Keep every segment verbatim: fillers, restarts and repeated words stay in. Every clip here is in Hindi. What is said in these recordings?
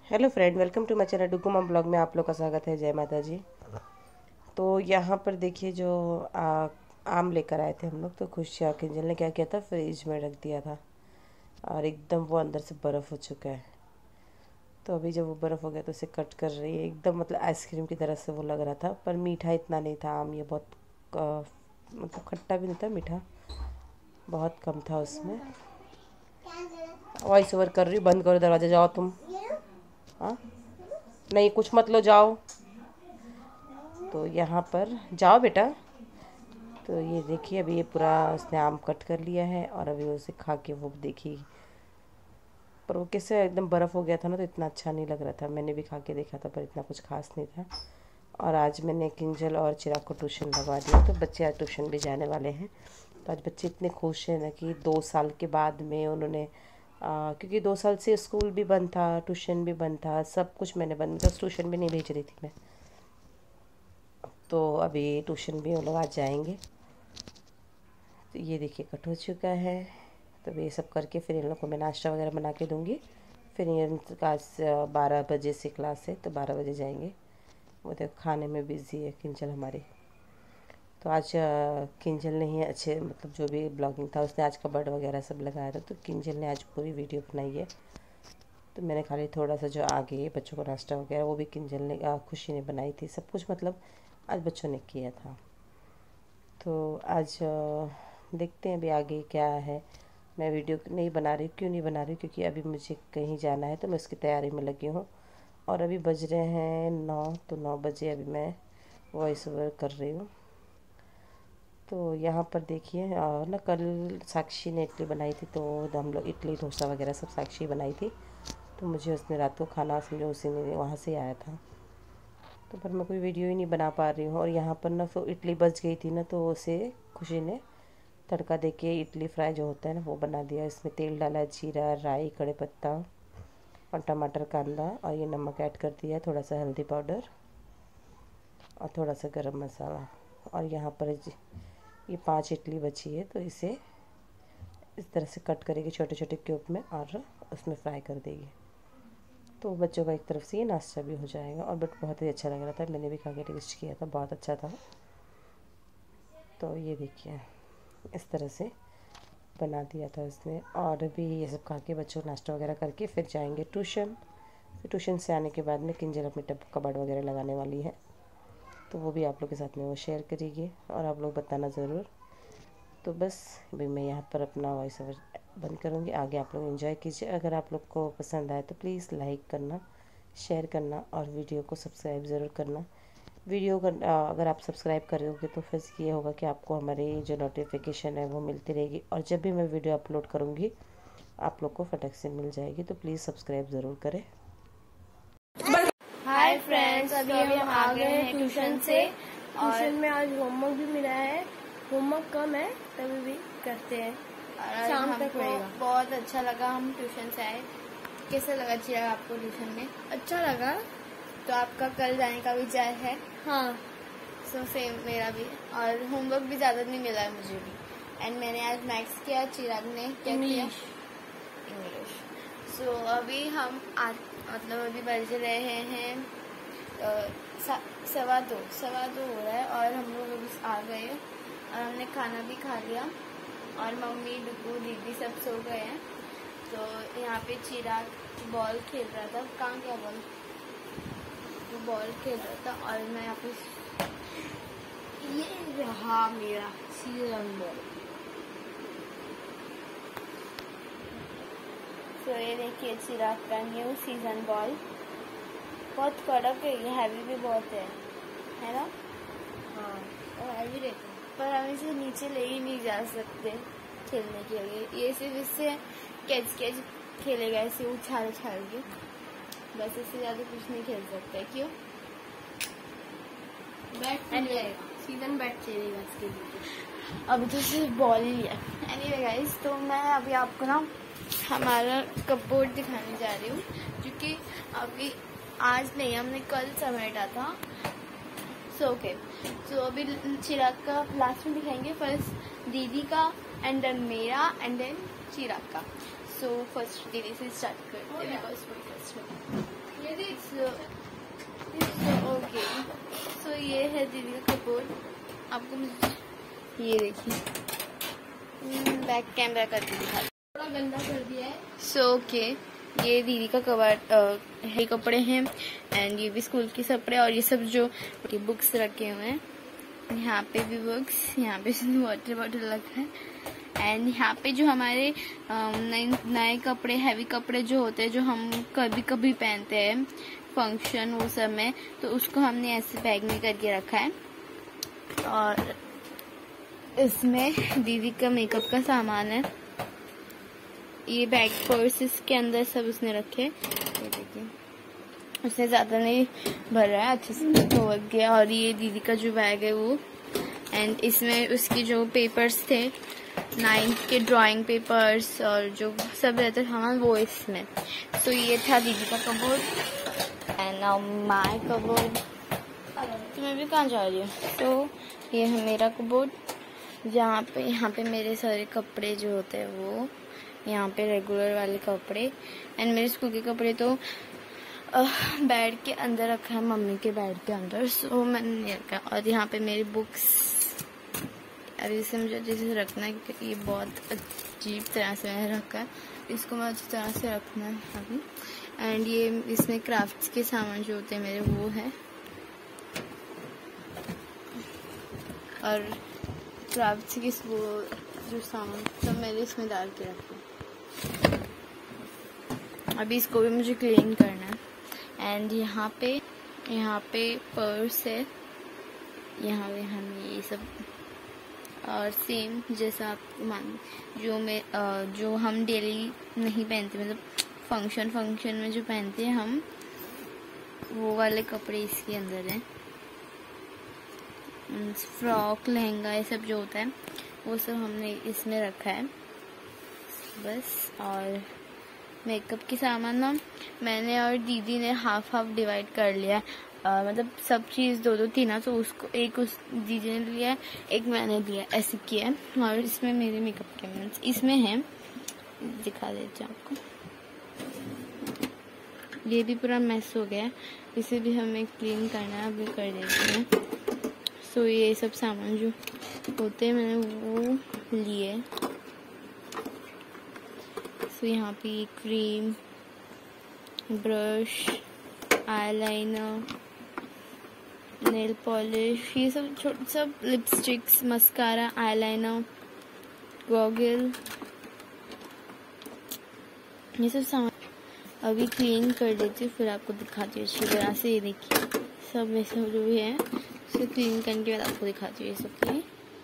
Hello friend, welcome to my channel Dugu mom blog में आप लोग का स्वागत है। जय माता जी। तो यहाँ पर देखिए जो आ, आम लेकर आए थे हम लोग। तो खुशियाँ किंजल ने क्या किया था, फ्रिज में रख दिया था और एकदम वो अंदर से बर्फ़ हो चुका है। तो अभी जब वो बर्फ़ हो गया तो उसे कट कर रही है। एकदम मतलब आइसक्रीम की तरह से वो लग रहा था, पर मीठा इतना नहीं था। आम ये बहुत आ, मतलब खट्टा भी नहीं था, मीठा बहुत कम था उसमें। वॉइस ओवर कर रही हूँ, बंद करो दरवाज़ा, जाओ तुम। हाँ नहीं, कुछ मत लो, जाओ। तो यहाँ पर जाओ बेटा। तो ये देखिए अभी ये पूरा उसने आम कट कर लिया है और अभी उसे खा के वो देखी। पर वो कैसे एकदम बर्फ़ हो गया था ना, तो इतना अच्छा नहीं लग रहा था। मैंने भी खा के देखा था पर इतना कुछ खास नहीं था। और आज मैंने किंजल और चिराग को ट्यूशन लगवा दिया, तो बच्चे आज ट्यूशन भी जाने वाले हैं। तो आज बच्चे इतने खुश हैं ना कि दो साल के बाद में उन्होंने आ, क्योंकि दो साल से स्कूल भी बंद था, ट्यूशन भी बंद था, सब कुछ मैंने बंद, बस ट्यूशन भी नहीं भेज रही थी मैं। तो अभी ट्यूशन भी वो लोग आज जाएंगे। तो ये देखिए कट हो चुका है। तो ये सब करके फिर इन लोग को मैं नाश्ता वगैरह बना के दूँगी। फिर इनका आज बारह बजे से क्लास है, तो बारह बजे जाएंगे। वो देखो खाने में बिज़ी है किंजल हमारी। तो आज किंजल ने ही अच्छे मतलब जो भी ब्लॉगिंग था उसने आज कबर्ड वगैरह सब लगाया था, तो किंजल ने आज पूरी वीडियो बनाई है। तो मैंने खाली थोड़ा सा जो आगे बच्चों को नाश्ता वगैरह वो भी किंजल ने आ, खुशी ने बनाई थी। सब कुछ मतलब आज बच्चों ने किया था। तो आज देखते हैं अभी आगे क्या है। मैं वीडियो नहीं बना रही, क्यों नहीं बना रही, क्योंकि अभी मुझे कहीं जाना है तो मैं उसकी तैयारी में लगी हूँ। और अभी बज रहे हैं नौ, तो नौ बजे अभी मैं वॉइस ओवर कर रही हूँ। तो यहाँ पर देखिए ना, कल साक्षी ने इडली बनाई थी, तो हम लोग इडली डोसा वगैरह सब साक्षी बनाई थी। तो मुझे उसने रात को खाना समझो उसी ने वहाँ से आया था। तो पर मैं कोई वीडियो ही नहीं बना पा रही हूँ। और यहाँ पर ना फिर इडली बच गई थी ना, तो उसे खुशी ने तड़का देके इडली फ्राई जो होता है ना वो बना दिया। इसमें तेल डाला, जीरा, राई, कड़े पत्ता और टमाटर, कांदा, और ये नमक ऐड कर दिया, थोड़ा सा हल्दी पाउडर और थोड़ा सा गरम मसाला। और यहाँ पर ये पांच इडली बची है, तो इसे इस तरह से कट करेगी छोटे छोटे क्यूब में और उसमें फ्राई कर देगी। तो बच्चों का एक तरफ से ये नाश्ता भी हो जाएगा। और बट बहुत ही अच्छा लग रहा था, मैंने भी खा के टेस्ट किया था, बहुत अच्छा था। तो ये देखिए इस तरह से बना दिया था उसने। और भी ये सब खा के बच्चों नाश्ता वगैरह करके फिर जाएंगे ट्यूशन। फिर ट्यूशन से आने के बाद में किंजल अपनी टब कबाड़ वगैरह लगाने वाली है, तो वो भी आप लोग के साथ में वो शेयर करेगी और आप लोग बताना ज़रूर। तो बस अभी मैं यहाँ पर अपना वॉइस ओवर बंद करूँगी। आगे आप लोग एंजॉय कीजिए। अगर आप लोग को पसंद आए तो प्लीज़ लाइक करना, शेयर करना और वीडियो को सब्सक्राइब ज़रूर करना। वीडियो कर, अगर आप सब्सक्राइब करोगे तो फिर ये होगा कि आपको हमारी जो नोटिफिकेशन है वो मिलती रहेगी, और जब भी मैं वीडियो अपलोड करूँगी आप लोग को फटक से मिल जाएगी। तो प्लीज़ सब्सक्राइब ज़रूर करें। हाय फ्रेंड्स, अभी हम आ गए हैं ट्यूशन से। ट्यूशन में आज होमवर्क भी मिला है। होमवर्क कम है तभी भी करते हैं, शाम तक होएगा। बहुत अच्छा लगा, हम ट्यूशन से आए। कैसा लगा चिराग आपको ट्यूशन में? अच्छा लगा। तो आपका कल जाने का विचार है? हाँ, सो सेम मेरा भी। और होमवर्क भी ज्यादा नहीं मिला है मुझे भी। एंड मैंने आज मैथ्स किया, चिराग ने क्या किया? इंग्लिश। सो so, अभी हम आ, मतलब अभी बज रहे हैं सवा दो सवा दो हो रहा है और हम लोग अभी आ गए और हमने खाना भी खा लिया। और मम्मी, डुगू, दीदी सब सो गए हैं। तो यहाँ पे चिराग बॉल खेल रहा था। कहाँ क्या बॉल? वो बॉल खेल रहा था और मैं यहाँ पे ये रहा मेरा सीजन बॉल। तो ये देखिए चिराग का न्यू सीजन बॉल। बहुत कड़क है, ये हैवी भी बहुत है, है ना? हाँ, और हैवी रहता है, पर हम इसे नीचे ले ही नहीं जा सकते खेलने के लिए। ये सिर्फ इससे कैच कैच खेलेगा, ऐसे उछाल उछाल के, बस इससे ज्यादा कुछ नहीं खेल सकते। क्यों? बैट जाएगा, सीजन बैट चलेगा इसके लिए। अभी तो सिर्फ बॉल ही है। एनीवे गाइस, तो मैं अभी आपको ना हमारा कपबोर्ड दिखाने जा रही हूँ, क्योंकि अभी आज नहीं, हमने कल समेटा था। सो ओके, सो अभी चिराग का लास्ट में दिखाएंगे। फर्स्ट दीदी का एंड देन मेरा एंड देन चिराग का। सो फर्स्ट दीदी से स्टार्ट करते हैं, बिकॉज फर्स्ट में है दीदी का कपबोर्ड। आपको मुझे ये देखिए बैक कैमरा करके दिखा, थोड़ा गंदा कर दिया है। So so, okay okay. ये दीदी का कवर है कपड़े हैं एंड ये भी स्कूल के कपड़े और ये सब जो बुक्स रखे हुए हैं। यहाँ पे भी बुक्स, यहाँ पे वाटर बॉटल रखा है एंड यहाँ पे जो हमारे नए नए कपड़े हैवी कपड़े जो होते हैं जो हम कभी कभी पहनते हैं फंक्शन वो सब में, तो उसको हमने ऐसे बैग में करके रखा है। और इसमें दीदी का मेकअप का सामान है। ये बैग पर्सेस के अंदर सब उसने रखे, ये देखिए उसने ज्यादा नहीं भर रहा है, अच्छे से हो गया। और ये दीदी का जो बैग है वो, एंड इसमें उसके जो पेपर्स थे नाइन्थ के ड्राइंग पेपर्स और जो सब रहते थे हाँ वो इसमें। सो so, ये था दीदी का cupboard and now my cupboard. तो मैं भी कहाँ जा रही हूँ। तो ये है मेरा कपबोर्ड जहाँ पे यहाँ पे मेरे सारे कपड़े जो होते हैं वो, यहाँ पे रेगुलर वाले कपड़े एंड मेरे स्कूल के कपड़े तो बेड के अंदर रखा है, मम्मी के बेड के अंदर। सो so, मैंने नहीं रखा। और यहाँ पे मेरी बुक्स, अभी इसे मुझे अच्छे से रखना है क्योंकि ये बहुत अजीब तरह से मैंने रखा है, इसको मैं अच्छी तरह से रखना है अभी। एंड ये इसमें क्राफ्ट्स के सामान जो होते हैं मेरे वो है, और क्राफ्ट्स के वो जो सामान सब मैंने इसमें डाल के रखा है। अभी इसको भी मुझे क्लीन करना है। एंड यहाँ पे यहाँ पे पर्स है, यहाँ पे हम ये सब और सेम जैसा आप मान जो मैं जो हम डेली नहीं पहनते, मतलब फंक्शन फंक्शन में जो पहनते हैं हम, वो वाले कपड़े इसके अंदर हैं। फ्रॉक लहंगा ये सब जो होता है वो सब हमने इसमें रखा है बस। और मेकअप के सामान ना मैंने और दीदी ने हाफ हाफ डिवाइड कर लिया, आ, मतलब सब चीज़ दो दो थी ना, तो उसको एक उस दीदी ने लिया एक मैंने लिया, ऐसे किया। और इसमें मेरे मेकअप के मीन्स इसमें है, दिखा देती हूँ आपको। ये भी पूरा मैस हो गया, इसे भी हमें क्लीन करना है, अभी कर देती हूँ। सो ये सब सामान जो होते हैं मैंने वो लिए। सो यहाँ पे cream, brush, eyeliner, nail polish, ये सब छोटे सब लिपस्टिक्स, मस्कारा, आईलाइनर, गॉगल, ये सब सामान अभी क्लीन कर देती हूँ, फिर आपको दिखाती हूँ अच्छी तरह से। ये देखिए सब ये सब जो भी है उसे क्लीन करने के बाद आपको दिखाती हूँ ये सब clean.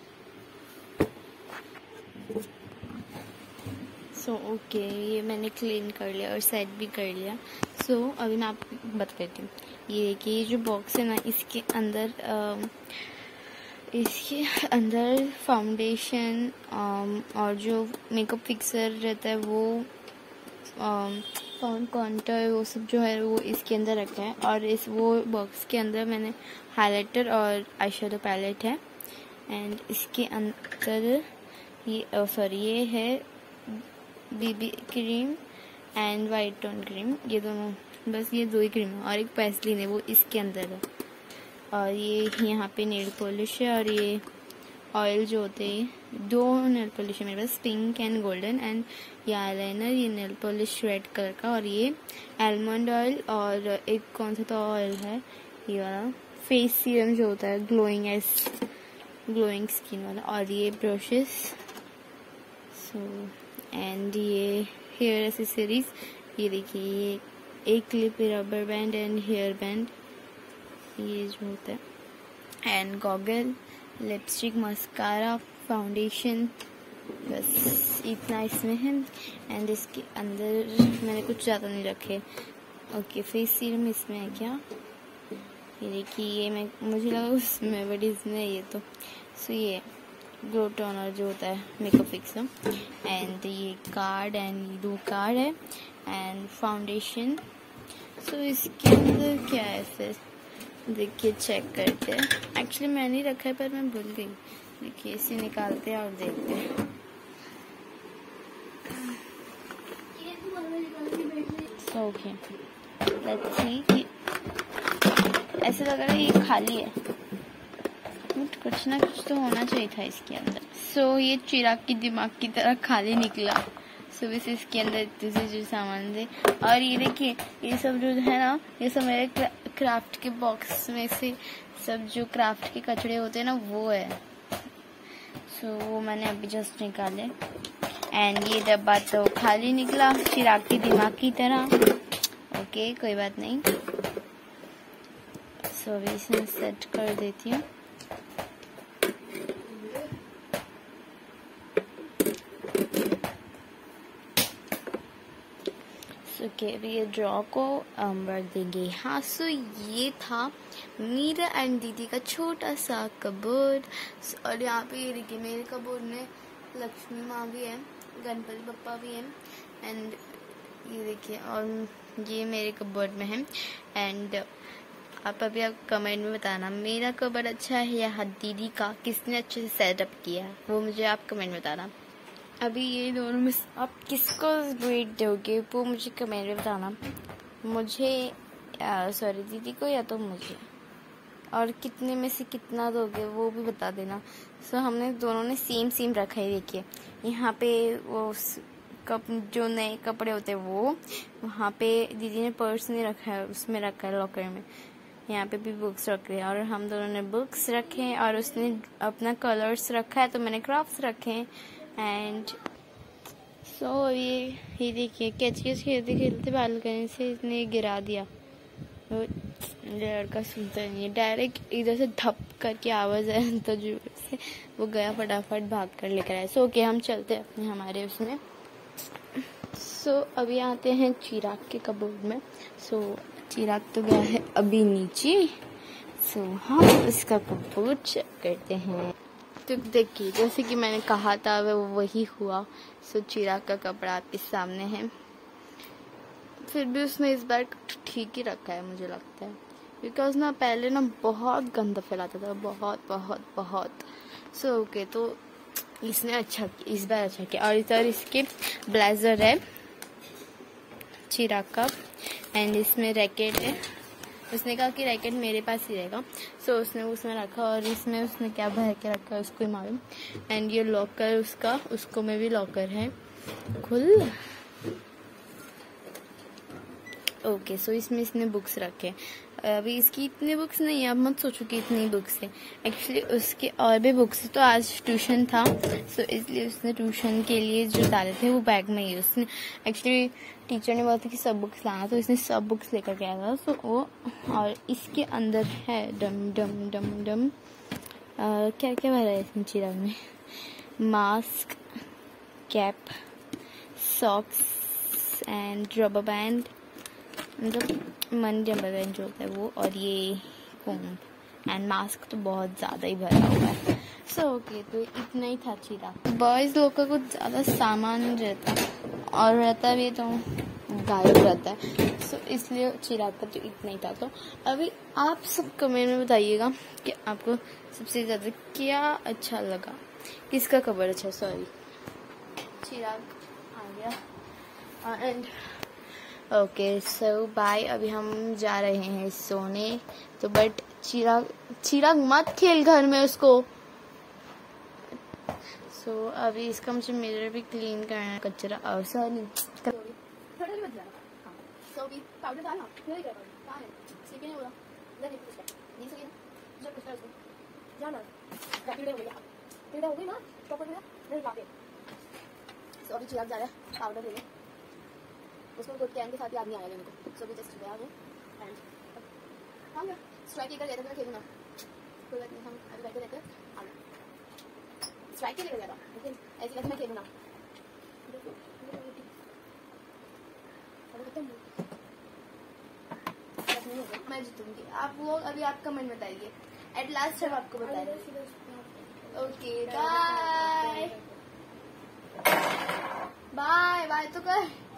So so, okay okay, ये मैंने क्लीन कर लिया और सेट भी कर लिया। सो so, अभी मैं आपको बता देती हूँ। ये देखिए ये जो बॉक्स है ना, इसके अंदर आ, इसके अंदर फाउंडेशन और जो मेकअप फिक्सर रहता है वो, फाउंड कॉन्टर वो सब जो है वो इसके अंदर रखा है। और इस वो बॉक्स के अंदर मैंने हाइलाइटर और आई शेडो पैलेट है। एंड इसके अंदर ये सॉरी ये है BB cream and white tone cream, ये दोनों, बस ये दो ही क्रीम है। और एक पैसलिन है वो इसके अंदर है। और ये यहाँ पे नेल पॉलिश है और ये ऑयल जो होते हैं, दो नेल पॉलिश है मेरे पास, पिंक एंड गोल्डन। एंड ये आईलाइनर, ये नेल पॉलिश रेड कलर का, और ये आलमंड ऑयल, और एक कौन सा तो ऑयल है ये वाला, फेस सीरम जो होता है ग्लोइंग एस ग्लोइंग स्किन वाला। और ये ब्रशेस, सो एंड ये हेयर एसेसरीज, ये देखिए ये एक clip, rubber band and hair band ये जो होता है, and goggle, lipstick, mascara, foundation, बस इतना इसमें है। एंड इसके अंदर मैंने कुछ ज़्यादा नहीं रखे। ओके फेस सीरम इसमें है क्या, ये देखिए ये मैं मुझे लगा उसमें, बट इसमें ये तो सो ये ग्लो टोनर जो होता है मेकअप फिक्सर। एंड ये कार्ड एंड दो कार्ड है एंड फाउंडेशन। सो इसके अंदर क्या है फिर देखिए, चेक करते हैं। एक्चुअली मैंने ही रखा है पर मैं भूल गई। देखिए इसे निकालते हैं और देखते हैं। ओके लेट्स सी, ऐसे लग रहा है ये खाली है, बट कुछ ना कुछ तो होना चाहिए था इसके अंदर। सो so, ये चिराग की दिमाग की तरह खाली निकला। सुबह से इसके अंदर इतने से जो सामान थे, और ये देखिए ये सब जो है ना, ये सब मेरे क्राफ्ट के बॉक्स में से सब जो क्राफ्ट के कचड़े होते हैं ना वो है। सो so, वो मैंने अभी जस्ट निकाले। एंड ये डब्बा तो खाली निकला चिराग की दिमाग की तरह। ओके कोई बात नहीं। सो अभी इसे सेट कर देती हूँ। ओके okay, अभी ये ड्रॉ को um, रख देंगे। हाँ सो ये था मेरा एंड दीदी का छोटा सा कबोर्ड। और यहाँ पे ये देखिए मेरे कबोर्ड में लक्ष्मी माँ भी है, गणपति बप्पा भी है, एंड ये देखिए और ये मेरे कबोर्ड में है। एंड आप अभी आप कमेंट में बताना मेरा कबोर्ड अच्छा है या दीदी का, किसने अच्छे से सेटअप किया है वो मुझे आप कमेंट में बताना। अभी ये दोनों में आप किसको ग्रेड दोगे वो मुझे कमेंट में बताना, मुझे सॉरी दीदी को या तो मुझे, और कितने में से कितना दोगे वो भी बता देना। सो so, हमने दोनों ने सेम सेम रखा है। देखिए यहाँ पे वो कप जो नए कपड़े होते हैं वो, वहाँ पे दीदी ने पर्स नहीं रखा है, उसमें रखा है लॉकर में। यहाँ पे भी बुक्स रखे हैं और हम दोनों ने बुक्स रखे हैं, और उसने अपना कलर्स रखा है तो मैंने क्राफ्ट्स रखे हैं। एंड सो so, ये ये देखिए कैच कैच खेलते खेलते बालकनी से इसने गिरा दिया। तो लड़का सुनता नहीं है, डायरेक्ट इधर से धप करके आवाज़ आया तो जोर से वो गया फटाफट भाग कर लेकर आया। सो ओके हम चलते हैं अपने हमारे उसमें। सो so, अभी आते हैं चिराग के कबोर्ड में। सो so, चिराग तो गया है अभी नीचे। सो so, हम इसका कबोर्ड चेक करते हैं। तो देखिए जैसे कि मैंने कहा था वो वही हुआ। सो चिराग का कपड़ा आपके सामने है, फिर भी उसने इस बार ठीक ही रखा है मुझे लगता है, बिकॉज ना पहले ना बहुत गंदा फैलाता था, बहुत बहुत बहुत। सो so, ओके okay, तो इसने अच्छा किया, इस बार अच्छा किया। और इधर इसके ब्लेजर है चिराग का, एंड इसमें रैकेट है। उसने कहा कि रैकेट मेरे पास ही रहेगा, सो so, उसने उसमें रखा, और इसमें उसने क्या भर के रखा है उसको ही मालूम। एंड ये लॉकर उसका, उसको में भी लॉकर है खुल। ओके okay, सो so इसमें इसने बुक्स रखे। अभी इसकी इतनी बुक्स नहीं है, अब मत सोचो कि इतनी बुक्स है, एक्चुअली उसके और भी बुक्स है। तो आज ट्यूशन था, सो so इसलिए उसने ट्यूशन के लिए जो डाले थे वो बैग में ही, उसने एक्चुअली टीचर ने बोला था कि सब बुक्स लाना, तो इसने सब बुक्स लेकर गया था। सो so वो, और इसके अंदर है डम डम डम डम आ, क्या क्या भरा है इसमें चिराग में, mask, cap, socks and rubber band, मतलब मनी रबर बैंड जो होता है वो, और ये कोम्ब एंड मास्क तो बहुत ज़्यादा ही भरा हुआ है। सो so, ओके okay, तो इतना ही था चिराग। बॉयज़ लोग का कुछ ज़्यादा सामान रहता और रहता भी तो गायब रहता है, सो so, इसलिए चिराग का तो इतना ही था। तो अभी आप सब कमेंट में बताइएगा कि आपको सबसे ज़्यादा क्या अच्छा लगा, किसका कवर अच्छा, सॉरी चिराग आ गया। एंड ओके सो बाय, अभी हम जा रहे हैं सोने। तो बट चिराग चिराग मत खेल घर में उसको। सो so, अभी इसका मुझे मिरर भी क्लीन करना है, कचरा और सॉरी पाउडर डालना अभी चिराग जा रहा है पाउडर लेने, उसको गुड कैन के साथ ही आदमी आया लेने को। सो भी जस्ट गया वो एंड हम स्ट्राइक लेकर गया था, खेलूंगा कोई बात नहीं, हम अभी बैठे रहते हैं। स्ट्राइक के लेकर गया था लेकिन ऐसी बात मैं खेलूंगा, मैं जीतूंगी। आप लोग अभी आप कमेंट बताइए, एट लास्ट हम आपको बताएंगे। ओके बाय बाय बाय तो कर।